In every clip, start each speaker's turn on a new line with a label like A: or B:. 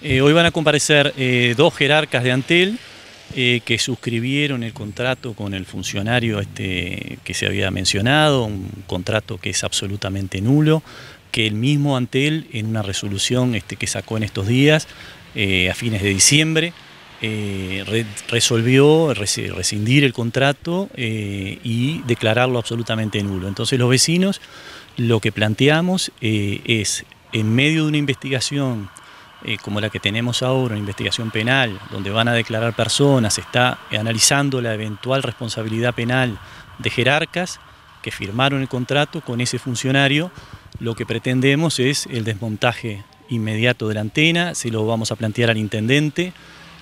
A: Hoy van a comparecer dos jerarcas de Antel que suscribieron el contrato con el funcionario que se había mencionado, un contrato que es absolutamente nulo, que el mismo Antel en una resolución que sacó en estos días, a fines de diciembre, resolvió rescindir el contrato y declararlo absolutamente nulo. Entonces los vecinos lo que planteamos es, en medio de una investigación como la que tenemos ahora, una investigación penal, donde van a declarar personas, se está analizando la eventual responsabilidad penal de jerarcas que firmaron el contrato con ese funcionario. Lo que pretendemos es el desmontaje inmediato de la antena, se lo vamos a plantear al intendente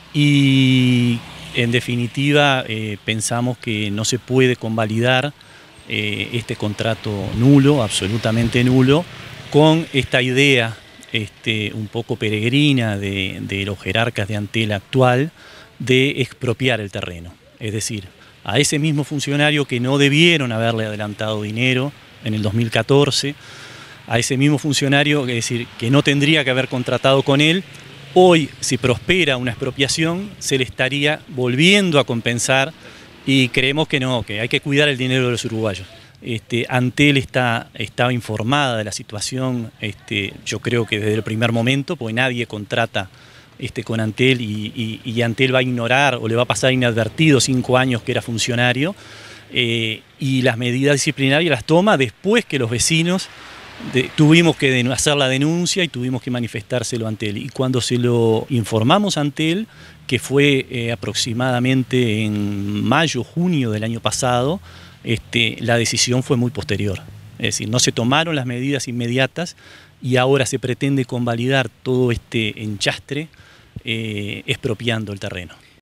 A: y en definitiva pensamos que no se puede convalidar este contrato nulo, absolutamente nulo, con esta idea un poco peregrina de los jerarcas de Antel actual de expropiar el terreno. Es decir, a ese mismo funcionario que no debieron haberle adelantado dinero en el 2014, a ese mismo funcionario, es decir, que no tendría que haber contratado con él, hoy, si prospera una expropiación, se le estaría volviendo a compensar y creemos que no, que hay que cuidar el dinero de los uruguayos. Antel estaba informada de la situación, yo creo que desde el primer momento, porque nadie contrata con Antel y Antel va a ignorar o le va a pasar inadvertido 5 años que era funcionario, y las medidas disciplinarias las toma después que los vecinos tuvimos que hacer la denuncia y tuvimos que manifestárselo a Antel. Y cuando se lo informamos a Antel, que fue aproximadamente en mayo, junio del año pasado, la decisión fue muy posterior. Es decir, no se tomaron las medidas inmediatas y ahora se pretende convalidar todo este enchastre expropiando el terreno.